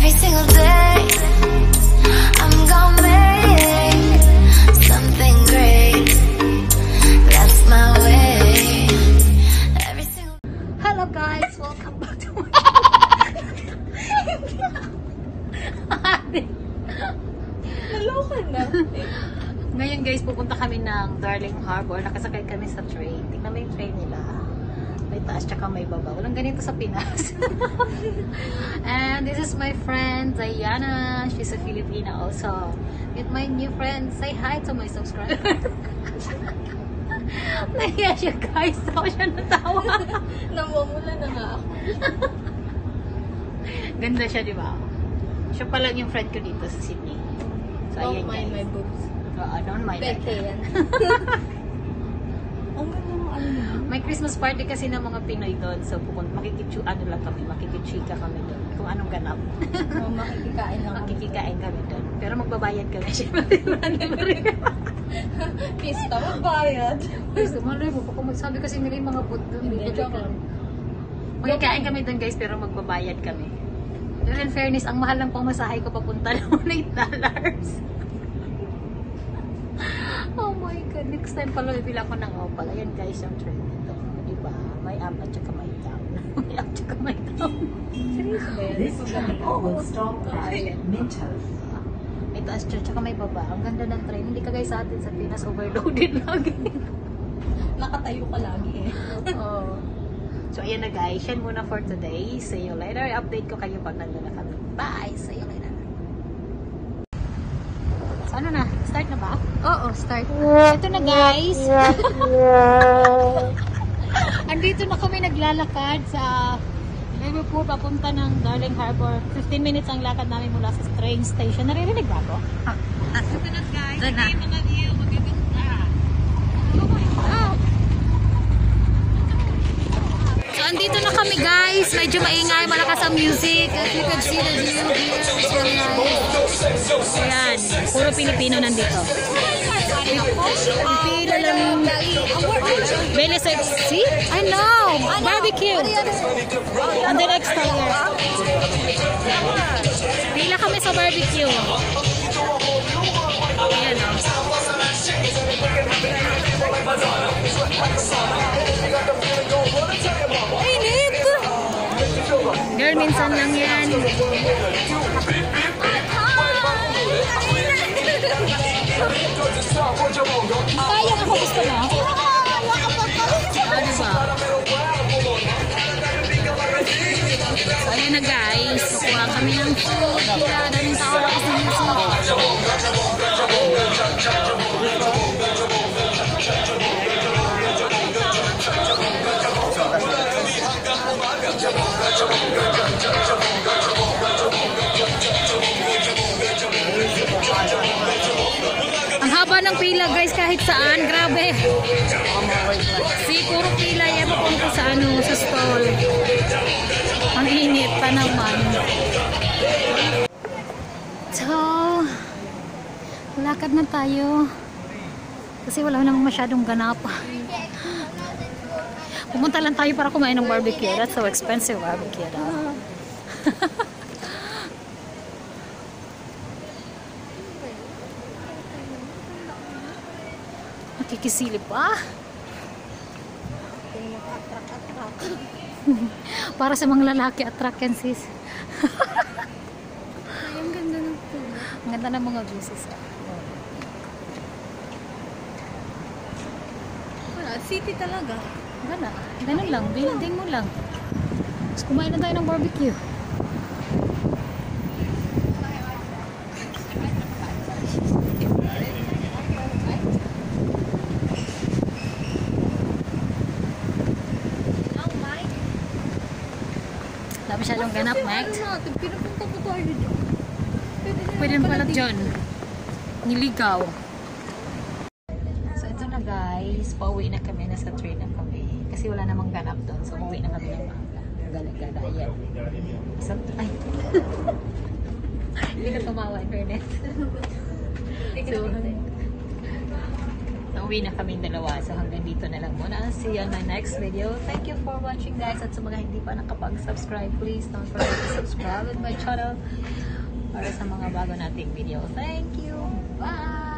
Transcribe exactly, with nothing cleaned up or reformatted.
Every single day I'm gonna make something great. That's my way. Every single. Hello guys, welcome back to my Naloka na. Ngayon guys, pupunta kami ng Darling Harbor. Nakasakay kami sa train. Tingnan mo yung train nila. May taas tsaka may baba. Walang ganito sa Pinas. And this is my friend Diana. She's a Filipina also. With my new friend, say hi to my subscriber. Nahiya siya guys. Ako siya natawa. Namumula na nga ako. Ganda siya, di ba? Siya pa lang yung friend ko dito sa Sydney. So, Don't ayan mind guys. my boobs. Oo, don't mind. Peke yan. Ang ganda ng ano na. May Christmas party kasi ng mga Pinoy doon. So, pupunta, makikichu, ano lang kami, makikichika kami doon. Kung anong ganap. Oh, makikikain lang. Makikikain kami doon. Pero magbabayad kami siya. Pista, magbayad. Gusto mo, mo, baka magsabi kasi nila yung mga food doon. Hindi, joke lang. Magkikain kami doon guys, pero magbabayad kami. Pero in fairness, ang mahal lang pamasahe ko papunta naman eight dollars. Oh my God. Next time pala, bibila ko ng opal. Ayan guys, yung trend nito. Diba? May up at saka may down. May up at saka may down. Seryoso ba yan? This train will stop at Mintos. May taas at saka may baba. Ang ganda ng train. Hindi ka guys sa atin sa Pinas, overloaded lagi. Nakatayo ka lagi eh. Oh. So ayan na guys. Yan muna for today. See you later. Update ko kayo pag nandun na kami. Bye! See you later. So ano na? Start na ba? Oo, start. Ito na guys. Andito na kami naglalakad sa Liverpool papunta ng Darling Harbor. fifteen minutes ang lakad namin mula sa train station. Naririnig ba ako? Ah, ito na guys. Ito na. Mga view. Magaganda. Oh. So andito na kami guys. Medyo maingay. Malakas ang music. As you can see the view here. It's very nice. Ayan. Puro Pilipino nandito. Pilipino lang. Bele sexy? I know. Barbecue. And then extra here. Pila kami sa barbecue. Ayan o. Init! Girl, minsan lang yan. Kaya ako gusto mo? Ah, diba? So, ayan na guys. Kukuha kami ng food. Kaya, daming tao ako sa music. Ang haba ng pila guys kahit saan, grabe. Si puro pila yan papunta sa ano, sa stall. Ang init pa naman. So, lakad na tayo. Kasi wala namang masyadong ganap. Pumunta lang tayo para kumain ng barbecue. That's so expensive barbecue. Nakikisilip pa. Para sa mga lalaki, attract yan sis. Ang ganda ng food. Ang ganda ng mga views. Wala, city talaga. Wala. Ganun lang. Building mo lang. Tapos kumain na tayo ng barbecue. Wala masyadong ganap, Mike. Pinapunta ko tayo dyan. Pwede na pala dyan. Niligaw. So ito na guys. Pauwi na kami. Nasa train na kami. Kasi wala namang ganap doon. So pauwi na kami ng maaga. Galag-gaga. Ayan. So, ay. Hindi ka tumawa in fairness. So, so Uwi na kaming dalawa. So hanggang dito na lang muna. See you on my next video. Thank you for watching guys. At sa mga hindi pa nakapag-subscribe, please don't forget to subscribe with my channel para sa mga bago nating video. Thank you. Bye!